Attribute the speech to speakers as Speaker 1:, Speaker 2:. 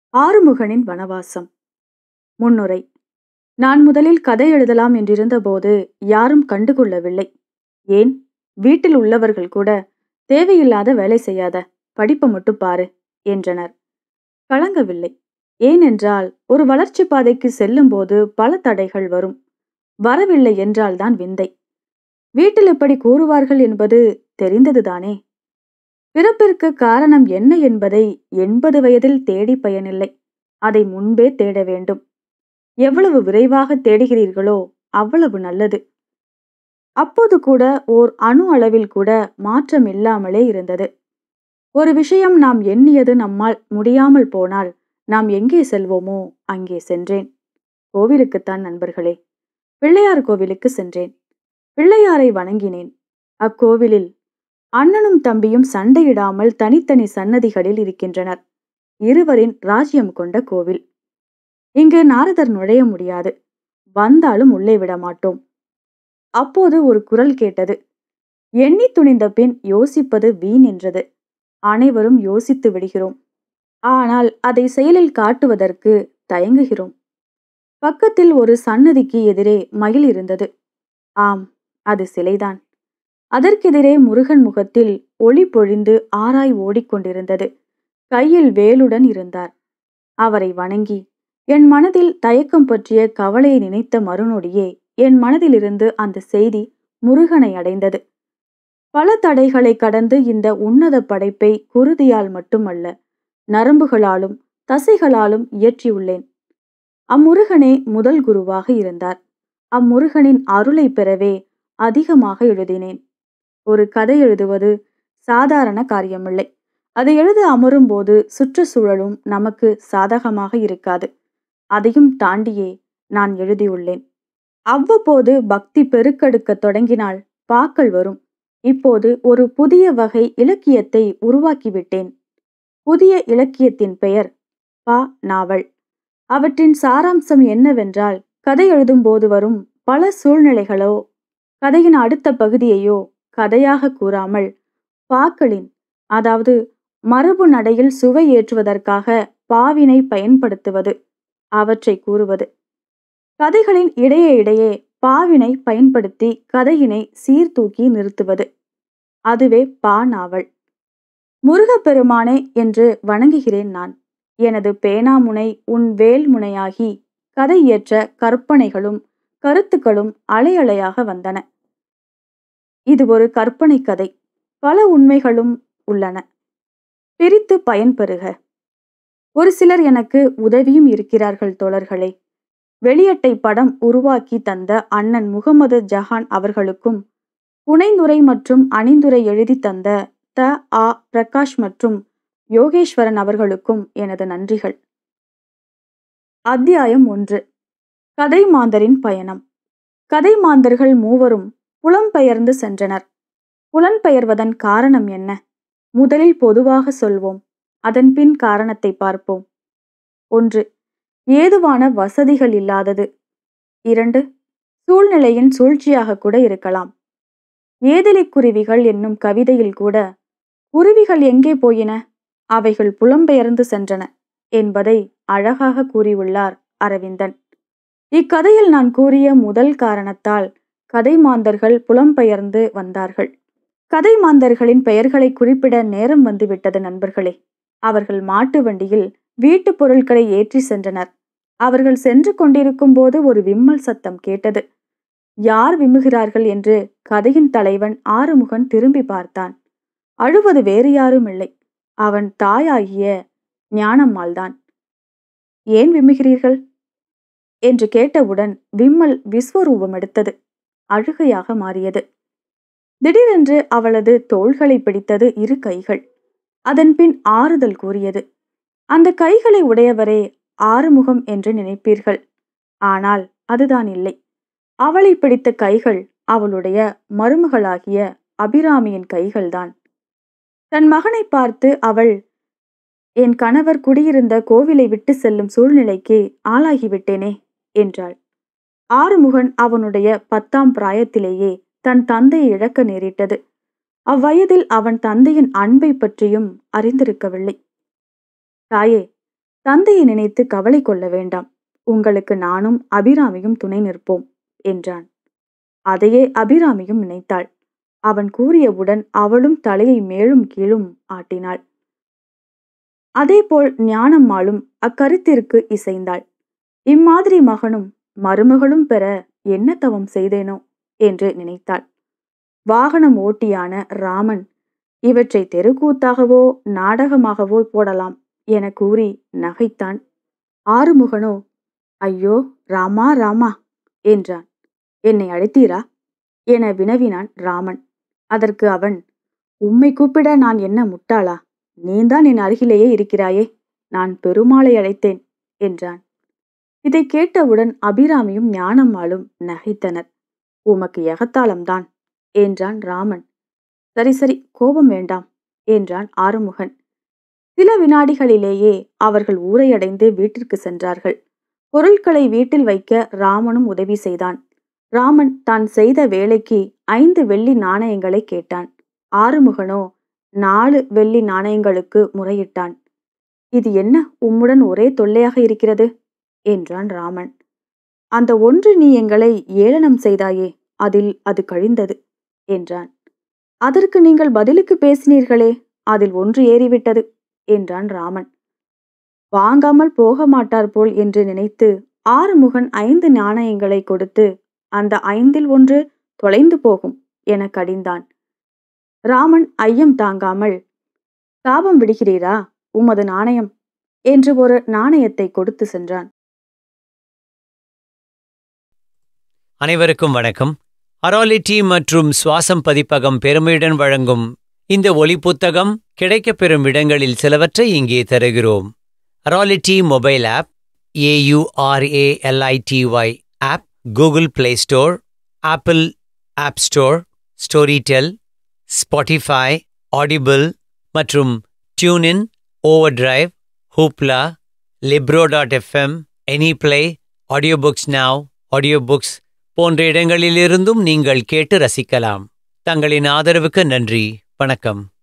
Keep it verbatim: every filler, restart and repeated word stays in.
Speaker 1: ஆறுமுகனின் வனவாசம். முன்னுரை. நான் முதலில் கதை எழுதலாம் என்றிருந்தபோது யாரும் கண்டுகொள்ளவில்லை. ஏன், வீட்டில் உள்ளவர்கள் கூட தேவையில்லாத வேலை செய்யாத, படிப்பை மட்டும் பாரு என்றனர். கலங்கவில்லை. ஏனென்றால் ஒரு வளர்ச்சி பாதைக்கு செல்லும் போது பல தடைகள் வரும். வரவில்லை என்றால்தான் விந்தை. வீட்டில் எப்படி கூறுவார்கள் என்பது தெரிந்ததுதானே. பிறப்பிற்கு காரணம் என்ன என்பதை எண்பது வயதில் தேடி பயனில்லை. அதை முன்பே தேட வேண்டும். எவ்வளவு விரைவாக தேடுகிறீர்களோ அவ்வளவு நல்லது. அப்போது கூட ஓர் அணு அளவில் கூட மாற்றம் இல்லாமலே இருந்தது. ஒரு விஷயம் நாம் எண்ணியது நம்மால் முடியாமல் போனால் நாம் எங்கே செல்வோமோ அங்கே சென்றேன். கோவிலுக்குத்தான் நண்பர்களே. பிள்ளையார் கோவிலுக்கு சென்றேன். பிள்ளையாரை வணங்கினேன். அக்கோவிலில் அண்ணனும் தம்பியும் சண்டையிடாமல் தனித்தனி சன்னதிகளில் இருக்கின்றனர். இருவரின் ராஜ்யம் கொண்ட கோவில். இங்கு நாரதர் நுழைய முடியாது. வந்தாலும் உள்ளே விட மாட்டோம். அப்போது ஒரு குரல் கேட்டது. எண்ணி துணிந்த பின் யோசிப்பது வீண் என்றது. அனைவரும் யோசித்து விடுகிறோம். ஆனால் அதை செயலில் காட்டுவதற்கு தயங்குகிறோம். பக்கத்தில் ஒரு சன்னதிக்கு எதிரே மயில் இருந்தது. ஆம், அது சிலைதான். அதற்கெதிரே முருகன் முகத்தில் ஒளி பொழிந்து ஆராய் ஓடிக்கொண்டிருந்தது. கையில் வேலுடன் இருந்தார். அவரை வணங்கி என் மனதில் தயக்கம் பற்றிய கவலையை நினைத்த மறுநொடியே என் மனதிலிருந்து அந்த செய்தி முருகனை அடைந்தது. பல தடைகளை கடந்து இந்த உன்னத படைப்பை குருதியால் மட்டுமல்ல, நரம்புகளாலும் தசைகளாலும் இயற்றியுள்ளேன். அம்முருகனே முதல் குருவாக இருந்தார். அம்முருகனின் அருளை பெறவே அதிகமாக எழுதினேன். ஒரு கதை எழுதுவது சாதாரண காரியமில்லை. அதை எழுத அமரும் போது சுற்றுச்சூழலும் நமக்கு சாதகமாக இருக்காது. அதையும் தாண்டியே நான் எழுதியுள்ளேன். அவ்வப்போது பக்தி பெருக்கெடுக்க தொடங்கினால் பாக்கள் வரும். இப்போது ஒரு புதிய வகை இலக்கியத்தை உருவாக்கிவிட்டேன். புதிய இலக்கியத்தின் பெயர் பா நாவல். அவற்றின் சாராம்சம் என்னவென்றால், கதை எழுதும் போது வரும் பல சூழ்நிலைகளோ கதையின் அடுத்த பகுதியையோ கதையாக கூறாமல் பாக்களின், அதாவது மரபு நடையில் சுவை ஏற்றுவதற்காக பாவினை பயன்படுத்துவது, அவற்றை கூறுவது. கதைகளின் இடையே இடையே பாவினை பயன்படுத்தி கதையினை சீர்தூக்கி நிறுத்துவது. அதுவே பா நாவல். முருகப்பெருமானே என்று வணங்குகிறேன் நான். எனது பேனாமுனை உன் வேல் முனையாகி கதை இயற்ற கற்பனைகளும் கருத்துக்களும் அலை அலையாக வந்தன. இது ஒரு கற்பனை கதை. பல உண்மைகளும் உள்ளன. பிரித்து பயன்பெறுக. ஒரு சிலர் எனக்கு உதவியும் இருக்கிறார்கள் தோழர்களே. வெளியட்டை படம் உருவாக்கி தந்த அண்ணன் முகமது ஜஹான் அவர்களுக்கும், புனைந்துரை மற்றும் அணிந்துரை எழுதி தந்த த ஆ பிரகாஷ் மற்றும் யோகேஸ்வரன் அவர்களுக்கும் எனது நன்றிகள். அத்தியாயம் ஒன்று. கதை மாந்தரின் பயணம். கதை மாந்தர்கள் மூவரும் புலம்பெயர்ந்து சென்றனர். புலம்பெயர்வதன் காரணம் என்ன? முதலில் பொதுவாக சொல்வோம். அதன் பின் காரணத்தை பார்ப்போம். ஒன்று, ஏதுவான வசதிகள் இல்லாதது. இரண்டு, சூழ்நிலையின் சூழ்ச்சியாக கூட இருக்கலாம். ஏதிலிக் குருவிகள் என்னும் கவிதையில் கூட குருவிகள் எங்கே போயின, அவைகள் புலம்பெயர்ந்து சென்றன என்பதை அழகாக கூறியுள்ளார் அரவிந்தன். இக்கதையில் நான் கூறிய முதல் காரணத்தால் கதை மாந்தர்கள் புலம்பெயர்ந்து வந்தார்கள். கதை மாந்தர்களின் பெயர்களை குறிப்பிட நேரம் வந்துவிட்டது நண்பர்களே. அவர்கள் மாட்டு வண்டியில் வீட்டு பொருட்களை ஏற்றி சென்றனர். அவர்கள் சென்று கொண்டிருக்கும் போது ஒரு விம்மல் சத்தம் கேட்டது. யார் விம்முகிறார்கள் என்று கதையின் தலைவன் ஆறுமுகன் திரும்பி பார்த்தான். அழுவது வேறு யாரும் இல்லை, அவன் தாயாகிய ஞானம்மாள்தான். ஏன் விம்முகிறீர்கள் என்று கேட்டவுடன் விம்மல் விஸ்வரூபம் எடுத்தது. அழுகையாக மாறியது. திடீரென்று அவளது தோள்களை பிடித்தது இரு கைகள். அதன் பின் ஆறுதல் கூறியது. அந்த கைகளை உடையவரே ஆறுமுகம் என்று நினைப்பீர்கள். ஆனால் அதுதான் இல்லை. அவளை பிடித்த கைகள் அவளுடைய மருமகளாகிய அபிராமியின் கைகள்தான். தன் மகனை பார்த்து அவள், என் கணவர் குடியிருந்த கோவிலை விட்டு செல்லும் சூழ்நிலைக்கு ஆளாகிவிட்டேனே என்றாள். ஆறுமுகன் அவனுடைய பத்தாம் பிராயத்திலேயே தன் தந்தையை இழக்க நேரிட்டது. அவ்வயதில் அவன் தந்தையின் அன்பை பற்றியும் அறிந்திருக்கவில்லை. தாயே, தந்தையை நினைத்து கவலை கொள்ள வேண்டாம். உங்களுக்கு நானும் அபிராமியும் துணை நிற்போம் என்றான். அதையே அபிராமியும் நினைத்தாள். அவன் கூறியவுடன் அவளும் தலையை மேலும் கீழும் ஆட்டினாள். அதேபோல் ஞானம்மாளும் அக்கருத்திற்கு இசைந்தாள். இம்மாதிரி மகனும் மருமகளும் பெற என்ன தவம் செய்தேனோ என்று நினைத்தாள். வாகனம் ஓட்டியான ராமன் இவற்றை தெருக்கூத்தாகவோ நாடகமாகவோ போடலாம் என கூறி நகைத்தான். ஆறுமுகனோ ஐயோ ராமா ராமா என்றான். என்னை அழைத்தீரா என வினவினான் ராமன். அதற்கு அவன், உம்மை கூப்பிட நான் என்ன முட்டாளா? நீதான் என் அருகிலேயே இருக்கிறாயே, நான் பெருமாளை அழைத்தேன் என்றான். இதை கேட்டவுடன் அபிராமியும் ஞானம்மாளும் நகைத்தனர். உமக்கு எகத்தாளம்தான் என்றான் ராமன். சரி சரி, கோபம் வேண்டாம் என்றான் ஆறுமுகன். சில வினாடிகளிலேயே அவர்கள் ஊரை அடைந்து வீட்டிற்கு சென்றார்கள். பொருட்களை வீட்டில் வைக்க ராமனும் உதவி செய்தான். ராமன் தான் செய்த வேலைக்கு ஐந்து வெள்ளி நாணயங்களை கேட்டான். ஆறுமுகனோ நாலு வெள்ளி நாணயங்களுக்கு முறையிட்டான். இது என்ன உம்முடன் ஒரே தொல்லையாக இருக்கிறது என்றான் ராமன். அந்த ஒன்று நீ எங்களை ஏளனம் செய்தாயே, அதில் அது கழிந்தது என்றான். அதற்கு நீங்கள் பதிலுக்கு பேசினீர்களே, அதில் ஒன்று ஏறிவிட்டது என்றான் ராமன். வாங்காமல் போக மாட்டார் போல் என்று நினைத்து ஆறுமுகன் ஐந்து நாணயங்களை கொடுத்து அந்த ஐந்தில் ஒன்று தொலைந்து போகும் என கடிந்தான். ராமன் ஐயம் தாங்காமல், சாபம் விடுகிறீரா, உமது நாணயம் என்று ஒரு நாணயத்தை கொடுத்து சென்றான்.
Speaker 2: அனைவருக்கும் வணக்கம். அராலிட்டி மற்றும் சுவாசம் பதிப்பகம் பெருமையுடன் வழங்கும் இந்த ஒலி புத்தகம் கிடைக்கப்பெறும் இடங்களில் சிலவற்றை இங்கே தருகிறோம். அராலிட்டி mobile app, AURALITY app, Google play store, apple app store, Storytel, Spotify, audible மற்றும் டியூனின், ஓவர்டிரைவ், ஹூப்லா, லிப்ரோ dot FM, எனிப்ளே, audio books now, audio books போன்ற இடங்களிலிருந்தும் நீங்கள் கேட்டு ரசிக்கலாம். தங்களின் ஆதரவுக்கு நன்றி. வணக்கம்.